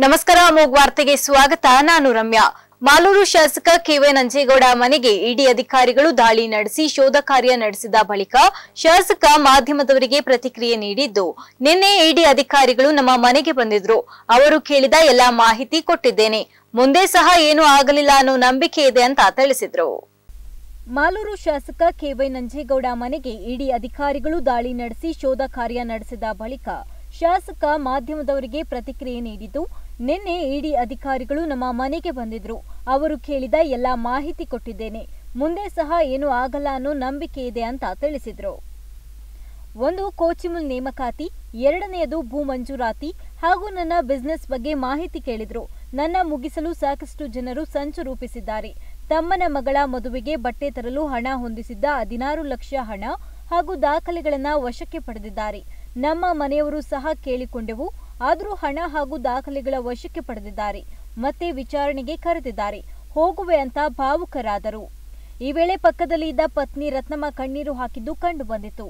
ನಮಸ್ಕಾರ ಅಮೋಘ್ ವಾರ್ತೆಗೆ ಸ್ವಾಗತ. ನಾನು ರಮ್ಯಾ. ಮಾಲೂರು ಶಾಸಕ ಕೆವೈ ನಂಜೇಗೌಡ ಮನೆಗೆ ಇಡಿ ಅಧಿಕಾರಿಗಳು ದಾಳಿ ನಡೆಸಿ ಶೋಧ ಕಾರ್ಯ ನಡೆಸಿದ ಬಳಿಕ ಶಾಸಕ ಮಾಧ್ಯಮದವರಿಗೆ ಪ್ರತಿಕ್ರಿಯೆ ನೀಡಿದ್ದು, ನಿನ್ನೆ ಇಡಿ ಅಧಿಕಾರಿಗಳು ನಮ್ಮ ಮನೆಗೆ ಬಂದಿದ್ರು. ಅವರು ಕೇಳಿದ ಎಲ್ಲಾ ಮಾಹಿತಿ ಕೊಟ್ಟಿದ್ದೇನೆ. ಮುಂದೆ ಸಹ ಏನೂ ಆಗಲಿಲ್ಲ ಅನ್ನೋ ನಂಬಿಕೆ ಇದೆ ಅಂತ ತಿಳಿಸಿದ್ರು. ಮಾಲೂರು ಶಾಸಕ ಕೆವೈ ನಂಜೇಗೌಡ ಮನೆಗೆ ಇಡಿ ಅಧಿಕಾರಿಗಳು ದಾಳಿ ನಡೆಸಿ ಶೋಧ ಕಾರ್ಯ ನಡೆಸಿದ ಬಳಿಕ ಶಾಸಕ ಮಾಧ್ಯಮದವರಿಗೆ ಪ್ರತಿಕ್ರಿಯೆ ನೀಡಿದ್ದು, ನಿನ್ನೆ ಇಡಿ ಅಧಿಕಾರಿಗಳು ನಮ್ಮ ಮನೆಗೆ ಬಂದಿದ್ರು. ಅವರು ಕೇಳಿದ ಎಲ್ಲಾ ಮಾಹಿತಿ ಕೊಟ್ಟಿದ್ದೇನೆ. ಮುಂದೆ ಸಹ ಏನೂ ಆಗಲ್ಲ ಅನ್ನೋ ನಂಬಿಕೆ ಇದೆ ಅಂತ ತಿಳಿಸಿದ್ರು. ಒಂದು ಕೋಚಿಮುಲ್ ನೇಮಕಾತಿ, ಎರಡನೆಯದು ಭೂ ಮಂಜೂರಾತಿ ಹಾಗೂ ನನ್ನ ಬಿಸಿನೆಸ್ ಬಗ್ಗೆ ಮಾಹಿತಿ ಕೇಳಿದ್ರು. ನನ್ನ ಮುಗಿಸಲು ಸಾಕಷ್ಟು ಜನರು ಸಂಚು ರೂಪಿಸಿದ್ದಾರೆ. ತಮ್ಮನ ಮಗಳ ಮದುವೆಗೆ ಬಟ್ಟೆ ತರಲು ಹಣ ಹೊಂದಿಸಿದ್ದ 16 ಲಕ್ಷ ಹಣ ಹಾಗೂ ದಾಖಲೆಗಳನ್ನು ವಶಕ್ಕೆ ಪಡೆದಿದ್ದಾರೆ. ನಮ್ಮ ಮನೆಯವರು ಸಹ ಕೇಳಿಕೊಂಡೆವು, ಆದರೂ ಹಣ ಹಾಗೂ ದಾಖಲೆಗಳ ವಶಕ್ಕೆ ಪಡೆದಿದ್ದಾರೆ. ಮತ್ತೆ ವಿಚಾರಣೆಗೆ ಕರೆದಿದ್ದಾರೆ. ಹೋಗುವೆ ಅಂತ ಭಾವುಕರಾದರು. ಈ ವೇಳೆ ಪಕ್ಕದಲ್ಲಿ ಇದ್ದ ಪತ್ನಿ ರತ್ನಮ್ಮ ಕಣ್ಣೀರು ಹಾಕಿದ್ದು ಕಂಡು ಬಂದಿತು.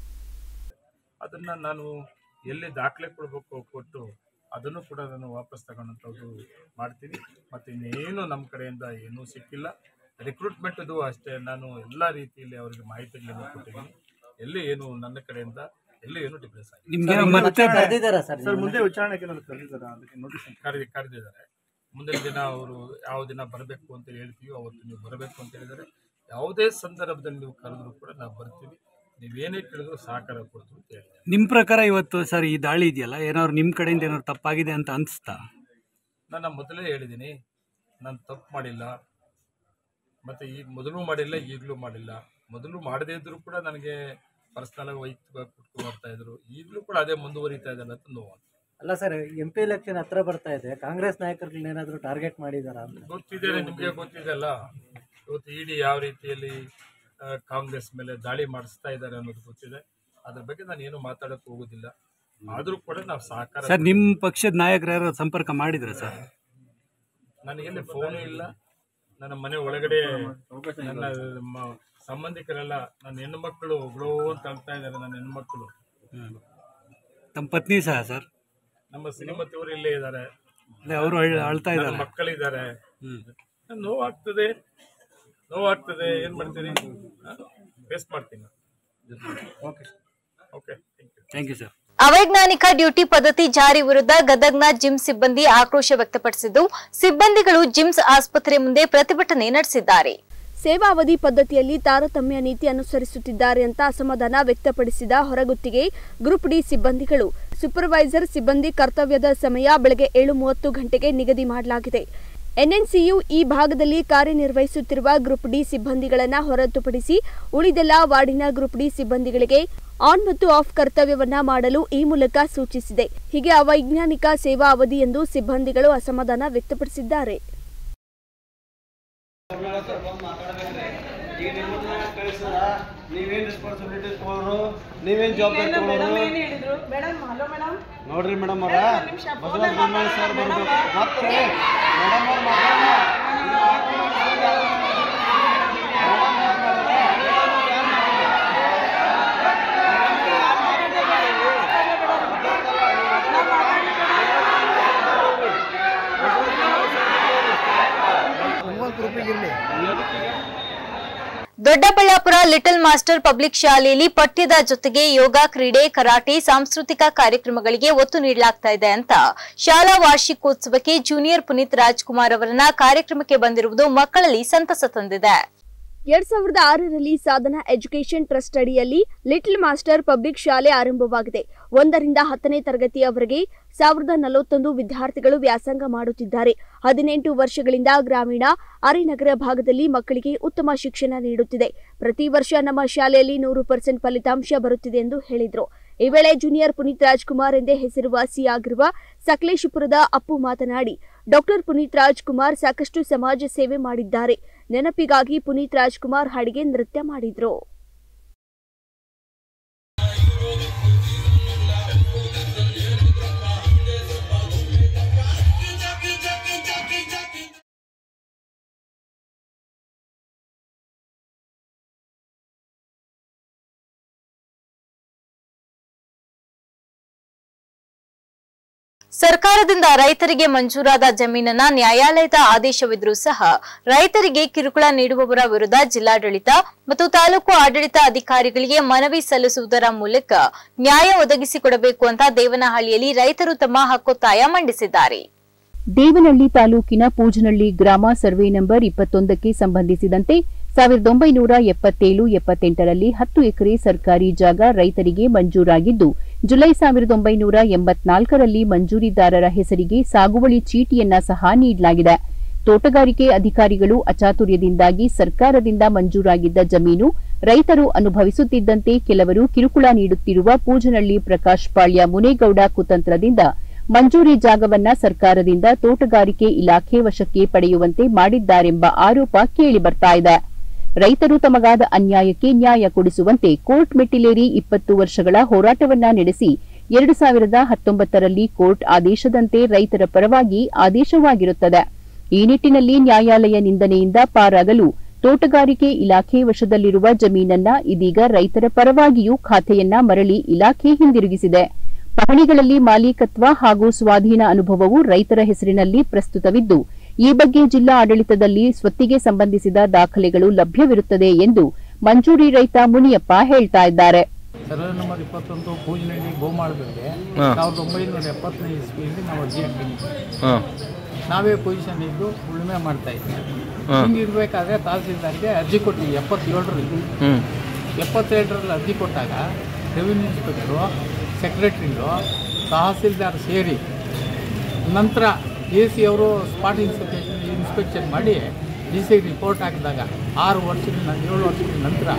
ಅದನ್ನ ನಾನು ಎಲ್ಲಿ ದಾಖಲೆ ಕೊಡಬೇಕು ಕೊಟ್ಟು ಅದನ್ನು ಕೂಡ ನಾನು ವಾಪಸ್ ತಗೊಳ್ಳೋಂಥದ್ದು ಮಾಡ್ತೀನಿ. ಮತ್ತು ಇನ್ನೇನು ನಮ್ಮ ಕಡೆಯಿಂದ ಏನೂ ಸಿಕ್ಕಿಲ್ಲ. ರಿಕ್ರೂಟ್ಮೆಂಟದು ಅಷ್ಟೇ ನಾನು ಎಲ್ಲ ರೀತಿಯಲ್ಲಿ ಅವರಿಗೆ ಮಾಹಿತಿಗಳನ್ನು ಕೊಟ್ಟಿದ್ದೀನಿ. ಎಲ್ಲಿ ಏನು ನನ್ನ ಕಡೆಯಿಂದ ಎಲ್ಲಿ ಏನು ಡಿಫ್ರೆನ್ಸ್ ಆಗಿದೆ. ಮುಂದೆ ವಿಚಾರಣೆಗೆ ಕರೆದಿದ್ದಾರೆ. ಮುಂದಿನ ದಿನ ಅವರು ಯಾವ ದಿನ ಬರಬೇಕು ಅಂತ ಹೇಳ್ತೀವಿ ಅವತ್ತು ನೀವು ಬರಬೇಕು ಅಂತ ಹೇಳಿದರೆ, ಯಾವುದೇ ಸಂದರ್ಭದಲ್ಲಿ ನೀವು ಕರೆದ್ರು ಕೂಡ ನಾವು ಬರ್ತೀವಿ. ನೀವೇನೇ ಕೇಳಿದ್ರು ಸಹಕಾರ ಕೊಡ್ತೀವಿ ಅಂತ ಹೇಳಿದ್ದಾರೆ. ನಿಮ್ಮ ಪ್ರಕಾರ ಇವತ್ತು ಸರ್ ಈ ದಾಳಿ ಇದೆಯಲ್ಲ, ಏನಾದ್ರು ನಿಮ್ಮ ಕಡೆಯಿಂದ ಏನಾದ್ರು ತಪ್ಪಾಗಿದೆ ಅಂತ ಅನಿಸ್ತಾ? ನಾನು ಮೊದಲೇ ಹೇಳಿದ್ದೀನಿ, ನಾನು ತಪ್ಪು ಮಾಡಿಲ್ಲ. ಮತ್ತು ಈಗ ಮೊದಲು ಮಾಡಿಲ್ಲ, ಈಗಲೂ ಮಾಡಿಲ್ಲ. ಮೊದಲು ಮಾಡದೇ ಇದ್ದರೂ ಕೂಡ ನನಗೆ ಪರ್ಸ್ನಲ್ ಆಗಿ ವೈಯಕ್ತಿಕವಾಗಿ ಕುಟ್ಕೊಂಡು ಬರ್ತಾ ಇದ್ರು. ಈಗಲೂ ಕೂಡ ಅದೇ ಮುಂದುವರಿತಾ ಇದೆ ಅಂತ ನೋವು. ಅಲ್ಲ ಸರ್, MP ಎಲೆಕ್ಷನ್ ಹತ್ರ ಬರ್ತಾ ಇದೆ. ಕಾಂಗ್ರೆಸ್ ನಾಯಕರುಗಳನ್ನ ಏನಾದರೂ ಟಾರ್ಗೆಟ್ ಮಾಡಿದಾರಾ ಅಂತ ಗೊತ್ತಿದೆ, ನಿಮಗೆ ಗೊತ್ತಿದೆ ಅಲ್ಲ. ಇವತ್ತು ಇಡಿ ಯಾವ ರೀತಿಯಲ್ಲಿ ಕಾಂಗ್ರೆಸ್ ಮೇಲೆ ದಾಳಿ ಮಾಡಿಸ್ತಾ ಇದ್ದಾರೆ ಅನ್ನೋದು ಗೊತ್ತಿದೆ. ಅದ್ರ ಬಗ್ಗೆ ನಾನು ಏನು ಮಾತಾಡೋಕೆ ಹೋಗೋದಿಲ್ಲ. ಆದರೂ ಕೂಡ ನಾವು ಸಹಕಾರ. ಸರ್, ನಿಮ್ಮ ಪಕ್ಷದ ನಾಯಕರು ಯಾರು ಸಂಪರ್ಕ ಮಾಡಿದ್ರೆ ಸರ್? ನನಗೆಲ್ಲಿ ಫೋನು ಇಲ್ಲ. ನನ್ನ ಮನೆ ಒಳಗಡೆ ನನ್ನ ಸಂಬಂಧಿಕರೆಲ್ಲ ನನ್ನ ಹೆಣ್ಣುಮಕ್ಕಳು ಒಬ್ಳೋ ಅಂತ ಅಳ್ತಾ ಇದ್ದಾರೆ. ನನ್ನ ಹೆಣ್ಮಕ್ಳು, ತಮ್ಮ ಪತ್ನಿ ಸಹ ಸರ್, ನಮ್ಮ ಶ್ರೀಮತಿಯವರು ಇಲ್ಲೇ ಇದ್ದಾರೆ. ಅವರು ಅಳ್ತಾ ಇದ್ದಾರೆ, ಮಕ್ಕಳಿದ್ದಾರೆ. ನೋವಾಗ್ತದೆ. ಏನ್ ಮಾಡ್ತೀನಿ, ಫೇಸ್ ಮಾಡ್ತೀನಿ. Okay, thank you sir. ಅವೈಜ್ಞಾನಿಕ ಡ್ಯೂಟಿ ಪದ್ಧತಿ ಜಾರಿ ವಿರುದ್ಧ ಗದಗ್ನ ಜಿಮ್ಸ್ ಸಿಬ್ಬಂದಿ ಆಕ್ರೋಶ ವ್ಯಕ್ತಪಡಿಸಿದ್ದು, ಸಿಬ್ಬಂದಿಗಳು ಜಿಮ್ಸ್ ಆಸ್ಪತ್ರೆ ಮುಂದೆ ಪ್ರತಿಭಟನೆ ನಡೆಸಿದ್ದಾರೆ. ಸೇವಾವಧಿ ಪದ್ಧತಿಯಲ್ಲಿ ತಾರತಮ್ಯ ನೀತಿ ಅನುಸರಿಸುತ್ತಿದ್ದಾರೆ ಅಂತ ಅಸಮಾಧಾನ ವ್ಯಕ್ತಪಡಿಸಿದ ಹೊರಗುತ್ತಿಗೆ ಗ್ರೂಪ್ ಡಿ ಸಿಬ್ಬಂದಿಗಳು, ಸೂಪರ್ವೈಸರ್ ಸಿಬ್ಬಂದಿ ಕರ್ತವ್ಯದ ಸಮಯ ಬೆಳಗ್ಗೆ 7:30 ಗಂಟೆಗೆ ನಿಗದಿ ಮಾಡಲಾಗಿದೆ. NNCU ಈ ಭಾಗದಲ್ಲಿ ಕಾರ್ಯನಿರ್ವಹಿಸುತ್ತಿರುವ ಗ್ರೂಪ್ ಡಿ ಸಿಬ್ಬಂದಿಗಳನ್ನು ಹೊರತುಪಡಿಸಿ ಉಳಿದೆಲ್ಲ ವಾರ್ಡಿನ ಗ್ರೂಪ್ ಡಿ ಸಿಬ್ಬಂದಿಗಳಿಗೆ ಆನ್ ಮತ್ತು ಆಫ್ ಕರ್ತವ್ಯವನ್ನ ಮಾಡಲು ಈ ಮೂಲಕ ಸೂಚಿಸಿದೆ. ಹೀಗೆ ಅವೈಜ್ಞಾನಿಕ ಸೇವಾ ಅವಧಿ ಎಂದು ಸಿಬ್ಬಂದಿಗಳು ಅಸಮಾಧಾನ ವ್ಯಕ್ತಪಡಿಸಿದ್ದಾರೆ. ನೀವೇನ್ ರೆಸ್ಪಾನ್ಸಿಬಿಲಿಟಿ ತಗೊಳ್ಳೋರು, ನೀವೇನ್ ಜವಾಬ್ದಾರಿ ತಗೊಳ್ಳೋರು ನೋಡ್ರಿ ಮೇಡಮ್ ಅವರ. ಬಸವರಾಜ ಬೊಮ್ಮಾಯಿ ಸರ್ ಬರ್ಬೇಕು ಮತ್ತೆ ಮೇಡಮ್ ಅವ್ರು ಮಾತಾಡೋಣ. ದೊಡ್ಡಬಳ್ಳಾಪುರ ಲಿಟಲ್ ಮಾಸ್ಟರ್ ಪಬ್ಲಿಕ್ ಶಾಲೆಯಲ್ಲಿ ಪಠ್ಯದ ಜೊತೆಗೆ ಯೋಗ, ಕ್ರೀಡೆ, ಕರಾಟೆ, ಸಾಂಸ್ಕೃತಿಕ ಕಾರ್ಯಕ್ರಮಗಳಿಗೆ ಒತ್ತು ನೀಡಲಾಗ್ತಾ ಇದೆ ಅಂತ ಶಾಲಾ ವಾರ್ಷಿಕೋತ್ಸವಕ್ಕೆ ಜೂನಿಯರ್ ಪುನೀತ್ ರಾಜ್ಕುಮಾರ್ ಅವರನ್ನ ಕಾರ್ಯಕ್ರಮಕ್ಕೆ ಬಂದಿರುವುದು ಮಕ್ಕಳಲ್ಲಿ ಸಂತಸ ತಂದಿದೆ. 2006ರಲ್ಲಿ ಸಾಧನಾ ಎಜುಕೇಷನ್ ಟ್ರಸ್ಟ್ ಅಡಿಯಲ್ಲಿ ಲಿಟಲ್ ಮಾಸ್ಟರ್ ಪಬ್ಲಿಕ್ ಶಾಲೆ ಆರಂಭವಾಗಿದೆ. 1 ರಿಂದ 10ನೇ ತರಗತಿಯವರೆಗೆ 1041 ವಿದ್ಯಾರ್ಥಿಗಳು ವ್ಯಾಸಂಗ ಮಾಡುತ್ತಿದ್ದಾರೆ. 18 ವರ್ಷಗಳಿಂದ ಗ್ರಾಮೀಣ ಅರೆನಗರ ಭಾಗದಲ್ಲಿ ಮಕ್ಕಳಿಗೆ ಉತ್ತಮ ಶಿಕ್ಷಣ ನೀಡುತ್ತಿದೆ. ಪ್ರತಿ ವರ್ಷ ನಮ್ಮ ಶಾಲೆಯಲ್ಲಿ 100% ಫಲಿತಾಂಶ ಬರುತ್ತಿದೆ ಎಂದು ಹೇಳಿದರು. ಈ ವೇಳೆ ಜೂನಿಯರ್ ಪುನೀತ್ ರಾಜ್ಕುಮಾರ್ ಎಂದೇ ಹೆಸರುವಾಸಿಯಾಗಿರುವ ಸಕಲೇಶಪುರದ ಅಪ್ಪು ಮಾತನಾಡಿ, ಡಾಕ್ಟರ್ ಪುನೀತ್ ರಾಜ್ಕುಮಾರ್ ಸಾಕಷ್ಟು ಸಮಾಜ ಸೇವೆ ಮಾಡಿದ್ದಾರೆ. ನೆನಪಿಗಾಗಿ ಪುನೀತ್ ರಾಜ್ಕುಮಾರ್ ಹಾಡಿಗೆ ನೃತ್ಯ ಮಾಡಿದ್ರು. ಸರ್ಕಾರದಿಂದ ರೈತರಿಗೆ ಮಂಜೂರಾದ ಜಮೀನನ್ನ ನ್ಯಾಯಾಲಯದ ಆದೇಶವಿದ್ರೂ ಸಹ ರೈತರಿಗೆ ಕಿರುಕುಳ ನೀಡುವವರ ವಿರುದ್ಧ ಜಿಲ್ಲಾಡಳಿತ ಮತ್ತು ತಾಲೂಕು ಆಡಳಿತ ಅಧಿಕಾರಿಗಳಿಗೆ ಮನವಿ ಸಲ್ಲಿಸುವುದರ ಮೂಲಕ ನ್ಯಾಯ ಒದಗಿಸಿಕೊಡಬೇಕು ಅಂತ ದೇವನಹಳ್ಳಿಯಲ್ಲಿ ರೈತರು ತಮ್ಮ ಹಕ್ಕೊತ್ತಾಯ ಮಂಡಿಸಿದ್ದಾರೆ. ದೇವನಹಳ್ಳಿ ತಾಲೂಕಿನ ಪೂಜನಹಳ್ಳಿ ಗ್ರಾಮ ಸರ್ವೆ ನಂಬರ್ 21ಕ್ಕೆ ಸಂಬಂಧಿಸಿದಂತೆ 1977-78ರಲ್ಲಿ 10 ಎಕರೆ ಸರ್ಕಾರಿ ಜಾಗ ರೈತರಿಗೆ ಮಂಜೂರಾಗಿದ್ದು, ಜುಲೈ 1984ರಲ್ಲಿ ಮಂಜೂರಿದಾರರ ಹೆಸರಿಗೆ ಸಾಗುವಳಿ ಚೀಟಿಯನ್ನ ಸಹ ನೀಡಲಾಗಿದೆ. ತೋಟಗಾರಿಕೆ ಅಧಿಕಾರಿಗಳು ಅಚಾತುರ್ಯದಿಂದಾಗಿ ಸರ್ಕಾರದಿಂದ ಮಂಜೂರಾಗಿದ್ದ ಜಮೀನು ರೈತರು ಅನುಭವಿಸುತ್ತಿದ್ದಂತೆ ಕೆಲವರು ಕಿರುಕುಳ ನೀಡುತ್ತಿರುವ ಪೂಜನಹಳ್ಳಿ ಪ್ರಕಾಶ್ ಪಾಳ್ಯ ಮುನೇಗೌಡ ಕುತಂತ್ರದಿಂದ ಮಂಜೂರಿ ಜಾಗವನ್ನ ಸರ್ಕಾರದಿಂದ ತೋಟಗಾರಿಕೆ ಇಲಾಖೆ ವಶಕ್ಕೆ ಪಡೆಯುವಂತೆ ಮಾಡಿದ್ದಾರೆಂಬ ಆರೋಪ ಕೇಳಿಬರ್ತಾ ಇದೆ. ರೈತರು ತಮಗಾದ ಅನ್ಯಾಯಕ್ಕೆ ನ್ಯಾಯ ಕೊಡಿಸುವಂತೆ ಕೋರ್ಟ್ ಮೆಟ್ಟಿಲೇರಿ 20 ವರ್ಷಗಳ ಹೋರಾಟವನ್ನ ನಡೆಸಿ 2019ರಲ್ಲಿ ಕೋರ್ಟ್ ಆದೇಶದಂತೆ ರೈತರ ಪರವಾಗಿ ಆದೇಶವಾಗಿರುತ್ತದೆ. ಈ ನಿಟ್ಟಿನಲ್ಲಿ ನ್ಯಾಯಾಲಯ ನಿಂದನೆಯಿಂದ ಪಾರಾಗಲು ತೋಟಗಾರಿಕೆ ಇಲಾಖೆ ವಶದಲ್ಲಿರುವ ಜಮೀನನ್ನ ಇದೀಗ ರೈತರ ಪರವಾಗಿಯೂ ಖಾತೆಯನ್ನ ಮರಳಿ ಇಲಾಖೆ ಹಿಂದಿರುಗಿಸಿದೆ. ಪಹಣಿಗಳಲ್ಲಿ ಮಾಲೀಕತ್ವ ಹಾಗೂ ಸ್ವಾಧೀನ ಅನುಭವವು ರೈತರ ಹೆಸರಿನಲ್ಲಿ ಪ್ರಸ್ತುತವಿದ್ದು, ಈ ಬಗ್ಗೆ ಜಿಲ್ಲಾ ಆಡಳಿತದಲ್ಲಿ ಸ್ವತ್ತಿಗೆ ಸಂಬಂಧಿಸಿದ ದಾಖಲೆಗಳು ಲಭ್ಯವಿರುತ್ತದೆ ಎಂದು ಮಂಜೂರಿ ರೈತ ಮುನಿಯಪ್ಪ ಹೇಳ್ತಾ ಇದ್ದಾರೆ. ಸರ್ವೆ ನಂಬರ್ 21 ಪೂಜನಹಳ್ಳಿ ಗೋಮಾಳದಲ್ಲಿ 1975 ಇಸ್ವಿಯಲ್ಲಿ ನಾವು ಅರ್ಜಿ ಹಾಕಿದ್ವಿ. ನಾವೇ ಪೊಸಿಷನ್ ಇದ್ದು ಉಳುಮೆ ಮಾಡ್ತಾ ಇದ್ವಿ. ಹಿಂಗಿರ್ಬೇಕಾದ್ರೆ ತಹಸೀಲ್ದಾರ್ಗೆ ಅರ್ಜಿ ಕೊಟ್ಟಿವಿ 77ರಲ್ಲಿ ಅರ್ಜಿ ಕೊಟ್ಟಾಗ ರೆವಿನ್ಯೂ ಇನ್ಸ್ಪೆಕ್ಟರು, ಸೆಕ್ರೆಟರಿಗಳು, ತಹಸೀಲ್ದಾರ್ ಸೇರಿ ನಂತರ AC ಅವರು ಸ್ಪಾಟ್ ಇನ್ಸ್ಪೆಕ್ಷನ್ ಮಾಡಿ DC ರಿಪೋರ್ಟ್ ಹಾಕಿದಾಗ 7 ವರ್ಷದ ನಂತರ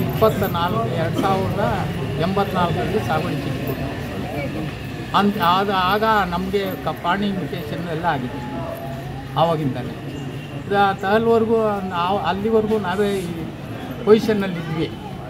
2084ರಲ್ಲಿ ಸಾಗುವಳಿ ಚೀಟಿ ಕೊಟ್ಟರು. ಆಗ ನಮಗೆ ಪಾಣಿಫಿಕೇಶನ್ ಎಲ್ಲ ಆಗಿದೆ. ಆವಾಗಿಂದಲೇ ತಹಲ್ವರೆಗೂ ಅಲ್ಲಿವರೆಗೂ ನಾವೇ ಈ ಪೊಸಿಷನ್ನಲ್ಲಿದ್ವಿ.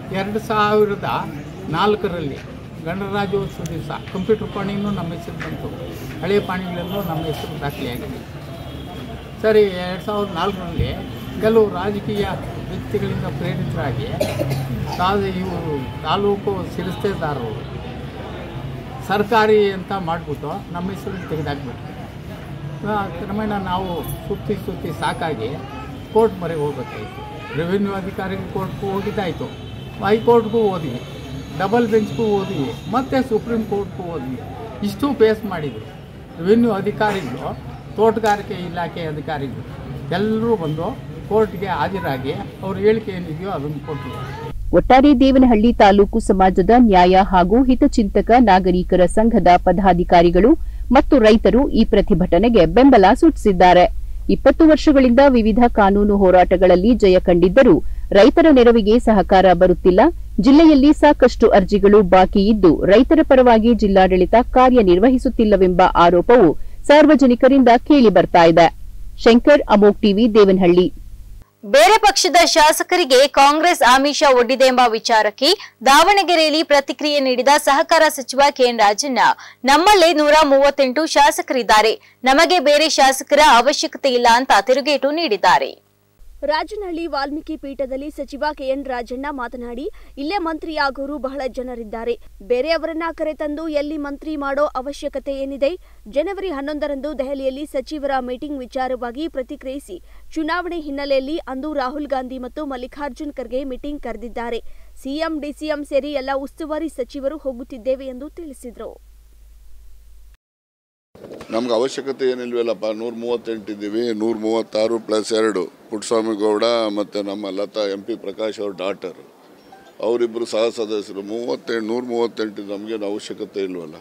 2004ರಲ್ಲಿ ಗಣರಾಜ್ಯೋತ್ಸವ ದಿವಸ ಕಂಪ್ಯೂಟರ್ ಪಾಣಿನೂ ನಮ್ಮ ಹೆಸರು ಬಂತು, ಹಳೆಯ ಪಾಣಿಗಳಲ್ಲೂ ನಮ್ಮ ಹೆಸರು ದಾಖಲೆಯಾಗಿದೆ. ಸರಿ, 2004ರಲ್ಲಿ ಕೆಲವು ರಾಜಕೀಯ ವ್ಯಕ್ತಿಗಳಿಂದ ಪ್ರೇರಿತರಾಗಿ ಇವರು ತಾಲೂಕು ಶಿರಸ್ತೇದಾರರು ಸರ್ಕಾರಿ ಅಂತ ಮಾಡಿಬಿಟ್ಟು ನಮ್ಮ ಹೆಸರನ್ನು ತೆಗೆದಾಕ್ಬಿಟ್ಟು ಕ್ರಮೇಣ ನಾವು ಸುತ್ತಿ ಸಾಕಾಗಿ ಕೋರ್ಟ್ ಮೊರೆ ಹೋಗ್ಬೇಕಾಯಿತು. ರೆವಿನ್ಯೂ ಅಧಿಕಾರಿಗಳು ಕೋರ್ಟ್ಗೂ ಹೋಗಿದ್ದಾಯಿತು, ಹೈಕೋರ್ಟ್ಗೂ ಹೋದ್ವಿ, ಡಬಲ್ ಬೆಂಚ್ಗೂ ಹೋದ್ವಿ, ಮತ್ತು ಸುಪ್ರೀಂ ಕೋರ್ಟ್ಗೂ ಹೋದ್ವಿ. ಇಷ್ಟು ಫೇಸ್ ಮಾಡಿದರು. ರೆವಿನ್ಯೂ ಅಧಿಕಾರಿಗಳು, ತೋಟಗಾರಿಕೆ ಇಲಾಖೆ ಅಧಿಕಾರಿಗಳು ಎಲ್ಲರೂ ಬಂದು ಕೋರ್ಟ್ಗೆ ಹಾಜರಾಗಿ ಅವ್ರ ಹೇಳಿಕೆ ಏನಿದೆಯೋ ಅದನ್ನು ಕೊಟ್ಟರು. ಒಟ್ಟಾರೆ ದೇವನಹಳ್ಳಿ ತಾಲೂಕು ಸಮಾಜದ ನ್ಯಾಯ ಹಾಗೂ ಹಿತಚಿಂತಕ ನಾಗರಿಕರ ಸಂಘದ ಪದಾಧಿಕಾರಿಗಳು ಮತ್ತು ರೈತರು ಈ ಪ್ರತಿಭಟನೆಗೆ ಬೆಂಬಲ ಸೂಚಿಸಿದ್ದಾರೆ. 20 ವರ್ಷಗಳಿಂದ ವಿವಿಧ ಕಾನೂನು ಹೋರಾಟಗಳಲ್ಲಿ ಜಯ ಕಂಡಿದ್ದರೂ ರೈತರ ನೆರವಿಗೆ ಸಹಕಾರ ಬರುತ್ತಿಲ್ಲ. ಜಿಲ್ಲೆಯಲ್ಲಿ ಸಾಕಷ್ಟು ಅರ್ಜಿಗಳು ಬಾಕಿ ಇದ್ದು ರೈತರ ಪರವಾಗಿ ಜಿಲ್ಲಾಡಳಿತ ಕಾರ್ಯನಿರ್ವಹಿಸುತ್ತಿಲ್ಲವೆಂಬ ಆರೋಪವು ಸಾರ್ವಜನಿಕರಿಂದ ಕೇಳಿಬರ್ತಾ ಇದೆ. ಶಂಕರ್, ಅಮೋಕ್ ಟಿವಿ, ದೇವನಹಳ್ಳಿ. ಬೇರೆ ಪಕ್ಷದ ಶಾಸಕರಿಗೆ ಕಾಂಗ್ರೆಸ್ ಆಮಿಷ ಒಡ್ಡಿದೆ ಎಂಬ ವಿಚಾರಕ್ಕೆ ದಾವಣಗೆರೆಯಲ್ಲಿ ಪ್ರತಿಕ್ರಿಯೆ ನೀಡಿದ ಸಹಕಾರ ಸಚಿವ ಕೆಎನ್ ರಾಜಣ್ಣ, ನಮ್ಮಲ್ಲೇ 138 ಶಾಸಕರಿದ್ದಾರೆ, ನಮಗೆ ಬೇರೆ ಶಾಸಕರ ಅವಶ್ಯಕತೆ ಇಲ್ಲ ಅಂತ ತಿರುಗೇಟು ನೀಡಿದ್ದಾರೆ. ರಾಜನಹಳ್ಳಿ ವಾಲ್ಮೀಕಿ ಪೀಠದಲ್ಲಿ ಸಚಿವ ಕೆಎನ್ ರಾಜಣ್ಣ ಮಾತನಾಡಿ, ಇಲ್ಲೇ ಮಂತ್ರಿಯಾಗೋರು ಬಹಳ ಜನರಿದ್ದಾರೆ, ಬೇರೆಯವರನ್ನ ಕರೆತಂದು ಎಲ್ಲಿ ಮಂತ್ರಿ ಮಾಡೋ ಅವಶ್ಯಕತೆ ಏನಿದೆ? ಜನವರಿ 11ರಂದು ದೆಹಲಿಯಲ್ಲಿ ಸಚಿವರ ಮೀಟಿಂಗ್ ವಿಚಾರವಾಗಿ ಪ್ರತಿಕ್ರಿಯಿಸಿ, ಚುನಾವಣೆ ಹಿನ್ನೆಲೆಯಲ್ಲಿ ಅಂದು ರಾಹುಲ್ ಗಾಂಧಿ ಮತ್ತು ಮಲ್ಲಿಕಾರ್ಜುನ್ ಖರ್ಗೆ ಮೀಟಿಂಗ್ ಕರೆದಿದ್ದಾರೆ. ಸಿಎಂ, ಡಿಸಿಎಂ ಸೇರಿ ಎಲ್ಲ ಉಸ್ತುವಾರಿ ಸಚಿವರು ಹೋಗುತ್ತಿದ್ದೇವೆ ಎಂದು ತಿಳಿಸಿದರು. ನಮ್ಗೆ ಅವಶ್ಯಕತೆ ಏನಿಲ್ವಲ್ಲಪ್ಪ, 138 ಇದ್ದೀವಿ, 136 + 2 ಪುಟ್ಟಸ್ವಾಮಿ ಗೌಡ ಮತ್ತು ನಮ್ಮ ಲತಾ MP ಪ್ರಕಾಶ್ ಅವ್ರ ಡಾಟರ್, ಅವರಿಬ್ಬರು ಸಹ ಸದಸ್ಯರು. 138 ನಮಗೇನು ಅವಶ್ಯಕತೆ ಇಲ್ವಲ್ಲ.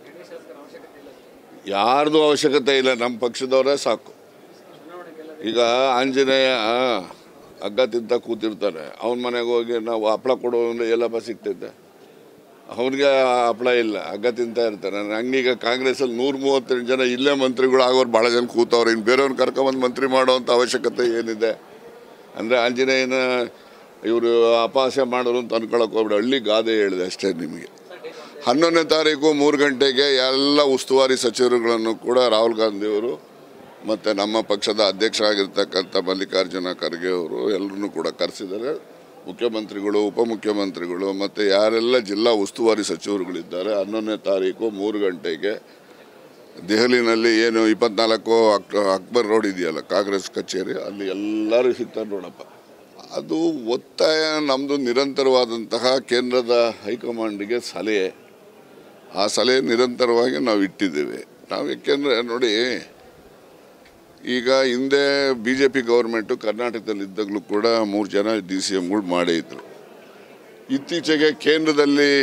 ಯಾರ್ದು ಅವಶ್ಯಕತೆ ಇಲ್ಲ, ನಮ್ಮ ಪಕ್ಷದವರೇ ಸಾಕು. ಈಗ ಆಂಜನೇಯ ಹಗ್ಗ ತಿಂತ ಕೂತಿರ್ತಾನೆ, ಅವನ ಮನೆಗೆ ಹೋಗಿ ನಾವು ಹಪ್ಪಳ ಕೊಡೋ ಅಂದರೆ ಎಲ್ಲಪ್ಪ ಸಿಗ್ತೈತೆ, ಅವನಿಗೆ ಹಪ್ಪಳ ಇಲ್ಲ, ಹಗ್ಗ ತಿಂತಾ ಇರ್ತಾನೆ. ಹಂಗೀಗ ಕಾಂಗ್ರೆಸ್ಸಲ್ಲಿ 138 ಜನ ಇಲ್ಲೇ ಮಂತ್ರಿಗಳು ಆಗೋರು ಭಾಳ ಜನ ಕೂತವ್ರು. ಇನ್ನು ಬೇರೆಯವ್ರನ್ನ ಕರ್ಕೊಂಬಂದು ಮಂತ್ರಿ ಮಾಡೋವಂಥ ಅವಶ್ಯಕತೆ ಏನಿದೆ? ಅಂದರೆ ಆಂಜನೇಯನ ಇವರು ಅಪಹಾಸ್ಯ ಮಾಡೋರು ಅಂತ ಅನ್ಕೊಳಕ್ಕೆ ಹೋಗ್ಬಿಟ್ಟು ಹಳ್ಳಿ ಗಾದೆ ಹೇಳಿದೆ ಅಷ್ಟೇ ನಿಮಗೆ. 11ನೇ ತಾರೀಕು 3 ಗಂಟೆಗೆ ಎಲ್ಲ ಉಸ್ತುವಾರಿ ಸಚಿವರುಗಳನ್ನು ಕೂಡ ರಾಹುಲ್ ಗಾಂಧಿಯವರು ಮತ್ತು ನಮ್ಮ ಪಕ್ಷದ ಅಧ್ಯಕ್ಷರಾಗಿರ್ತಕ್ಕಂಥ ಮಲ್ಲಿಕಾರ್ಜುನ ಖರ್ಗೆ ಅವರು ಎಲ್ಲರನ್ನೂ ಕೂಡ ಕರೆಸಿದ್ದಾರೆ. ಮುಖ್ಯಮಂತ್ರಿಗಳು, ಉಪಮುಖ್ಯಮಂತ್ರಿಗಳು ಮತ್ತು ಯಾರೆಲ್ಲ ಜಿಲ್ಲಾ ಉಸ್ತುವಾರಿ ಸಚಿವರುಗಳಿದ್ದಾರೆ 11ನೇ ತಾರೀಕು 3 ಗಂಟೆಗೆ ದೆಹಲಿನಲ್ಲಿ ಏನು 24 ಅಕ್ಬರ್ ರೋಡ್ ಇದೆಯಲ್ಲ ಕಾಂಗ್ರೆಸ್ ಕಚೇರಿ, ಅಲ್ಲಿ ಎಲ್ಲರೂ ಸಿಗ್ತಾರೆ ನೋಡಪ್ಪ. ಅದು ಒತ್ತಾಯ ನಮ್ಮದು ನಿರಂತರವಾದಂತಹ ಕೇಂದ್ರದ ಹೈಕಮಾಂಡ್ಗೆ ಸಲಹೆ. ಆ ಸಲಹೆ ನಿರಂತರವಾಗಿ ನಾವು ಇಟ್ಟಿದ್ದೇವೆ. ನಾವು ಯಾಕೆಂದರೆ ನೋಡಿ, ಈಗ ಹಿಂದೆ BJP ಗೌರ್ಮೆಂಟು ಕರ್ನಾಟಕದಲ್ಲಿ ಇದ್ದಾಗಲೂ ಕೂಡ 3 ಜನ DCMಗಳು ಮಾಡೇ ಇದ್ದರು. ಇತ್ತೀಚೆಗೆ ಕೇಂದ್ರದಲ್ಲಿ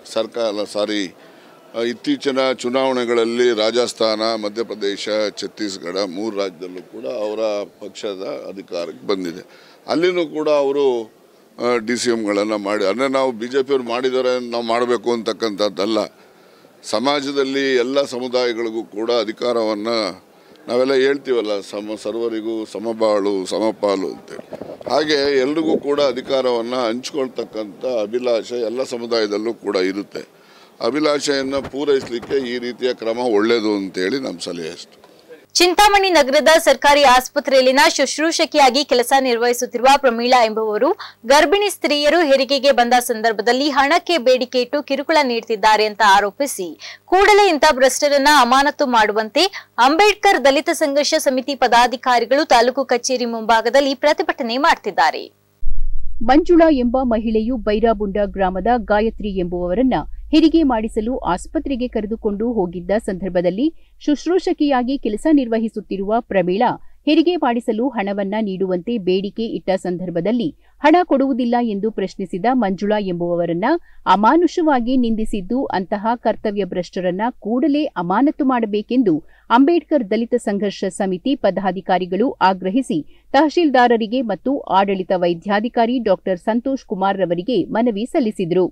ಇತ್ತೀಚಿನ ಚುನಾವಣೆಗಳಲ್ಲಿ ರಾಜಸ್ಥಾನ, ಮಧ್ಯಪ್ರದೇಶ, ಛತ್ತೀಸ್ಗಢ 3 ರಾಜ್ಯದಲ್ಲೂ ಕೂಡ ಅವರ ಪಕ್ಷದ ಅಧಿಕಾರಕ್ಕೆ ಬಂದಿದೆ. ಅಲ್ಲಿನೂ ಕೂಡ ಅವರು DCMಗಳನ್ನು ಮಾಡಿ, ಅಂದರೆ ನಾವು BJPಯವರು ಮಾಡಿದರೆ ನಾವು ಮಾಡಬೇಕು ಅಂತಕ್ಕಂಥದ್ದಲ್ಲ. ಸಮಾಜದಲ್ಲಿ ಎಲ್ಲ ಸಮುದಾಯಗಳಿಗೂ ಕೂಡ ಅಧಿಕಾರವನ್ನು ನಾವೆಲ್ಲ ಹೇಳ್ತೀವಲ್ಲ, ಸರ್ವರಿಗೂ ಸಮಬಾಳು ಸಮಪಾಲು ಅಂತೇಳಿ. ಹಾಗೆ ಎಲ್ರಿಗೂ ಕೂಡ ಅಧಿಕಾರವನ್ನು ಹಂಚ್ಕೊಳ್ತಕ್ಕಂಥ ಅಭಿಲಾಷೆ ಎಲ್ಲ ಸಮುದಾಯದಲ್ಲೂ ಕೂಡ ಇರುತ್ತೆ. ಅಭಿಲಾಷೆಯನ್ನು ಪೂರೈಸಲಿಕ್ಕೆ ಈ ರೀತಿಯ ಕ್ರಮ ಒಳ್ಳೆಯದು ಅಂತೇಳಿ ನಮ್ಮ ಸಲಹೆ ಅಷ್ಟು. ಚಿಂತಾಮಣಿ ನಗರದ ಸರ್ಕಾರಿ ಆಸ್ಪತ್ರೆಯಲ್ಲಿನ ಶುಶ್ರೂಷಕಿಯಾಗಿ ಕೆಲಸ ನಿರ್ವಹಿಸುತ್ತಿರುವ ಪ್ರಮೀಳಾ ಎಂಬುವರು ಗರ್ಭಿಣಿ ಸ್ತ್ರೀಯರು ಹೆರಿಗೆಗೆ ಬಂದ ಸಂದರ್ಭದಲ್ಲಿ ಹಣಕ್ಕೆ ಬೇಡಿಕೆ ಇಟ್ಟು ಕಿರುಕುಳ ನೀಡುತ್ತಿದ್ದಾರೆ ಅಂತ ಆರೋಪಿಸಿ ಕೂಡಲೇ ಇಂಥ ಭ್ರಷ್ಟರನ್ನ ಅಮಾನತು ಮಾಡುವಂತೆ ಅಂಬೇಡ್ಕರ್ ದಲಿತ ಸಂಘರ್ಷ ಸಮಿತಿ ಪದಾಧಿಕಾರಿಗಳು ತಾಲೂಕು ಕಚೇರಿ ಮುಂಭಾಗದಲ್ಲಿ ಪ್ರತಿಭಟನೆ ಮಾಡುತ್ತಿದ್ದಾರೆ. ಮಂಜುಳಾ ಎಂಬ ಮಹಿಳೆಯು ಬೈರಾಬುಂಡ ಗ್ರಾಮದ ಗಾಯತ್ರಿ ಎಂಬುವವರನ್ನ ಹೆರಿಗೆ ಮಾಡಿಸಲು ಆಸ್ಪತ್ರೆಗೆ ಕರೆದುಕೊಂಡು ಹೋಗಿದ್ದ ಸಂದರ್ಭದಲ್ಲಿ ಶುಶ್ರೂಷಕಿಯಾಗಿ ಕೆಲಸ ನಿರ್ವಹಿಸುತ್ತಿರುವ ಪ್ರಮೀಳಾ ಹೆರಿಗೆ ಮಾಡಿಸಲು ಹಣವನ್ನ ನೀಡುವಂತೆ ಬೇಡಿಕೆ ಇಟ್ಟ ಸಂದರ್ಭದಲ್ಲಿ ಹಣ ಕೊಡುವುದಿಲ್ಲ ಎಂದು ಪ್ರಶ್ನಿಸಿದ ಮಂಜುಳಾ ಎಂಬುವವರನ್ನ ಅಮಾನುಷವಾಗಿ ನಿಂದಿಸಿದ್ದು ಅಂತಹ ಕರ್ತವ್ಯ ಭ್ರಷ್ಟರನ್ನ ಕೂಡಲೇ ಅಮಾನತು ಮಾಡಬೇಕೆಂದು ಅಂಬೇಡ್ಕರ್ ದಲಿತ ಸಂಘರ್ಷ ಸಮಿತಿ ಪದಾಧಿಕಾರಿಗಳು ಆಗ್ರಹಿಸಿ ತಹಶೀಲ್ದಾರರಿಗೆ ಮತ್ತು ಆಡಳಿತ ವೈದ್ಯಾಧಿಕಾರಿ ಡಾ ಸಂತೋಷ್ ಕುಮಾರ್ ರವರಿಗೆ ಮನವಿ ಸಲ್ಲಿಸಿದರು.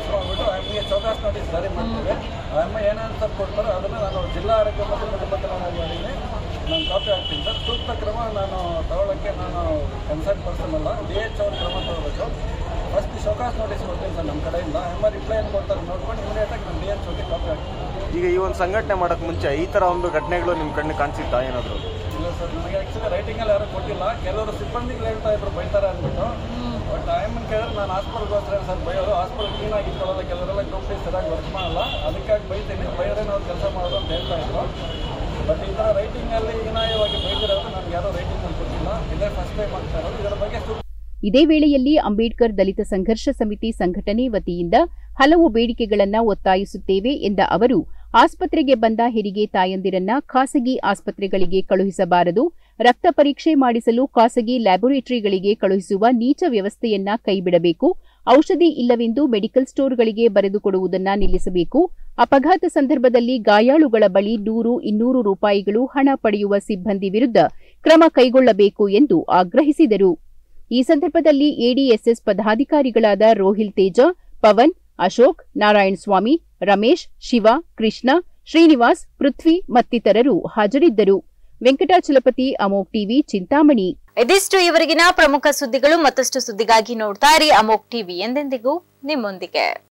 ಚೌಕಾಸ್ ನೋಟಿಸ್ ಜಾರಿ ಮಾಡ್ತೇವೆ. ಏನಾದ್ರು ಕೊಡ್ತಾರೋ ಅದನ್ನು ನಾನು ಜಿಲ್ಲಾ ಆರೋಗ್ಯ ಮತ್ತು ಕುಟುಂಬ ಕಲ್ಯಾಣಾಧಿಕಾರಿಗೆ ನಾನು ಕಾಪಿ ಹಾಕ್ತೀನಿ ಸರ್. ಸೂಕ್ತ ಕ್ರಮ ನಾನು ತಗೊಳ್ಳೋಕ್ಕೆ ನಾನು ಕನ್ಸರ್ಟ್ ಪರ್ಸನ್ ಅಲ್ಲ, DH ಅವ್ರ ಕ್ರಮ ತಗೋಬೇಕು. ಫಸ್ಟ್ ಚೌಕಾಸ್ ನೋಟಿಸ್ ಕೊಡ್ತೀನಿ ಸರ್ ನಮ್ಮ ಕಡೆಯಿಂದ. ರಿಪ್ಲೈ ಏನು ಕೊಡ್ತಾರೆ ನೋಡ್ಕೊಂಡು ಇಮಿಡಿಯೇಟಾಗಿ ನಾನು DH ಅವ್ರಿಗೆ ಕಾಪಿ ಹಾಕ್ತೀನಿ. ಈಗ ಈ ಒಂದು ಸಂಘಟನೆ ಮಾಡೋಕ್ಕೆ ಮುಂಚೆ ಈ ಥರ ಒಂದು ಘಟನೆಗಳು ನಿಮ್ಮ ಕಣ್ಣಿಗೆ ಕಾಣಿಸಿತ್ತಾ ಏನಾದರೂ? ಇಲ್ಲ ಸರ್, ನನಗೆ ಆ್ಯಕ್ಚುಲಿ ರೈಟಿಂಗಲ್ಲಿ ಯಾರೂ ಕೊಟ್ಟಿಲ್ಲ. ಕೆಲವರು ಸಿಬ್ಬಂದಿಗಳು ಹೇಳ್ತಾ ಇದ್ರು ಬೈತಾರೆ ಅಂದ್ಬಿಟ್ಟು. ಬಟ್ ಟೈಮನ್ನು ಕೇಳಿದ್ರೆ ನಾನು ಹಾಸ್ಪಿಟಲ್ಗೋಸ್ಕರ ಸರ್ ಬೈಯೋರು. ಹಾಸ್ಪಿಟಲ್ ಕ್ಲೀನಾಗಿ ಇಟ್ಕೊಳ್ಳಲ್ಲ, ಕೆಲವರೆಲ್ಲ ಗ್ರೂಪ್ಲಿ ಸರಿಯಾಗಿ ವರ್ಕ್ ಮಾಡಲ್ಲ, ಅದಕ್ಕಾಗಿ ಬೈತೀನಿ. ಬೈಯೋರೇನು ಅವ್ರು ಕೆಲಸ ಮಾಡೋದು ಅಂತ ಹೇಳ್ತಾ ಇದ್ರು. ಬಟ್ ಈ ಥರ ರೈಟಿಂಗಲ್ಲಿ ಹೀನಾಯವಾಗಿ ಬೈದಿರೋದು ನನಗೆ ಯಾರೋ ರೈಟಿಂಗಲ್ಲಿ ಕೊಟ್ಟಿಲ್ಲ. ಇದೇ ಫಸ್ಟ್ ಟೈಮ್ ಆಗ್ತಾ ಇರೋದು. ಇದರ ಬಗ್ಗೆ ಇದೇ ವೇಳೆಯಲ್ಲಿ ಅಂಬೇಡ್ಕರ್ ದಲಿತ ಸಂಘರ್ಷ ಸಮಿತಿ ಸಂಘಟನೆ ವತಿಯಿಂದ ಹಲವು ಬೇಡಿಕೆಗಳನ್ನು ಒತ್ತಾಯಿಸುತ್ತೇವೆ ಎಂದ ಅವರು, ಆಸ್ಪತ್ರೆಗೆ ಬಂದ ಹೆರಿಗೆ ತಾಯಂದಿರನ್ನ ಖಾಸಗಿ ಆಸ್ಪತ್ರೆಗಳಿಗೆ ಕಳುಹಿಸಬಾರದು, ರಕ್ತ ಪರೀಕ್ಷೆ ಮಾಡಿಸಲು ಖಾಸಗಿ ಲ್ಯಾಬೊರೇಟರಿಗಳಿಗೆ ಕಳುಹಿಸುವ ನೀಚ ವ್ಯವಸ್ಥೆಯನ್ನ ಕೈಬಿಡಬೇಕು, ಔಷಧಿ ಇಲ್ಲವೆಂದು ಮೆಡಿಕಲ್ ಸ್ಟೋರ್ಗಳಿಗೆ ಬರೆದುಕೊಡುವುದನ್ನ ನಿಲ್ಲಿಸಬೇಕು, ಅಪಘಾತ ಸಂದರ್ಭದಲ್ಲಿ ಗಾಯಾಳುಗಳ ಬಳಿ 100-200 ರೂಪಾಯಿಗಳು ಹಣ ಪಡೆಯುವ ಸಿಬ್ಬಂದಿ ವಿರುದ್ಧ ಕ್ರಮ ಕೈಗೊಳ್ಳಬೇಕು ಎಂದು ಆಗ್ರಹಿಸಿದರು. ಈ ಸಂದರ್ಭದಲ್ಲಿ ಎಡಿಎಸ್ಎಸ್ ಪದಾಧಿಕಾರಿಗಳಾದ ರೋಹಿಲ್ ತೇಜ, ಪವನ್, ಅಶೋಕ್, ನಾರಾಯಣ ಸ್ವಾಮಿ, ರಮೇಶ್, ಶಿವ, ಕೃಷ್ಣ, ಶ್ರೀನಿವಾಸ್, ಪೃಥ್ವಿ ಮತ್ತಿತರರು ಹಾಜರಿದ್ದರು. ವೆಂಕಟಾಚಲಪತಿ, ಅಮೋಕ್ ಟಿವಿ, ಚಿಂತಾಮಣಿ. ಇದಿಷ್ಟು ಇವರೆಗಿನ ಪ್ರಮುಖ ಸುದ್ದಿಗಳು. ಮತ್ತಷ್ಟು ಸುದ್ದಿಗಾಗಿ ನೋಡ್ತಾ ಇರಿ ಅಮೋಕ್ ಟಿವಿ, ಎಂದೆಂದಿಗೂ ನಿಮ್ಮೊಂದಿಗೆ.